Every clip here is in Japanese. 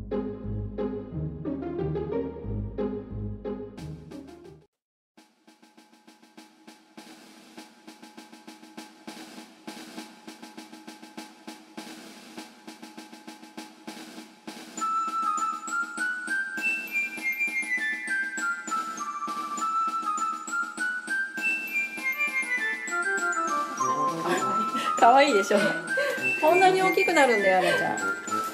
可愛いでしょ。こんなに大きくなるんだよ、あなちゃん。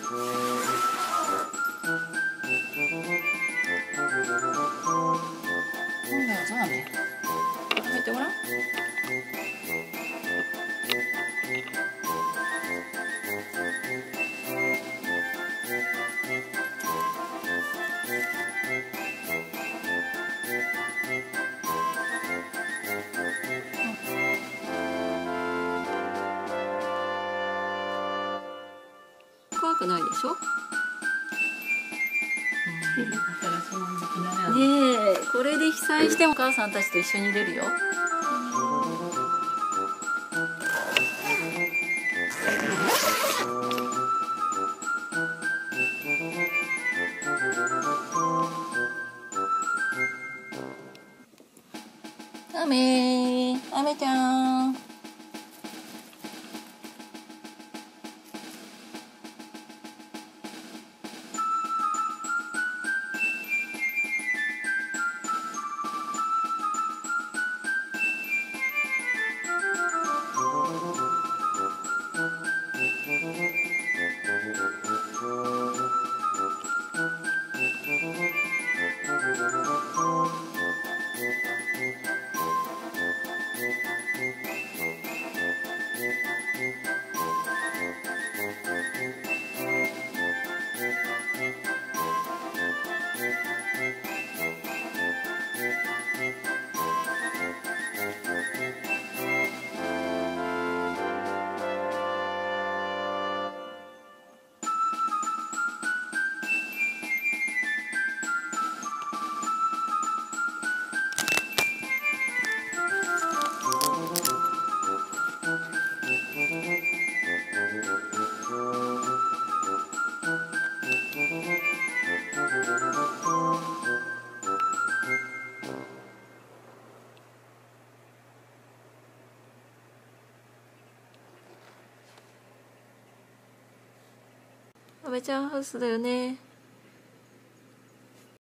そうだね。入ってごらん。怖くないでしょ。ねえ、これで被災してもお母さんたちと一緒に出るよ。アメちゃん。阿部ちゃんハウスだよね。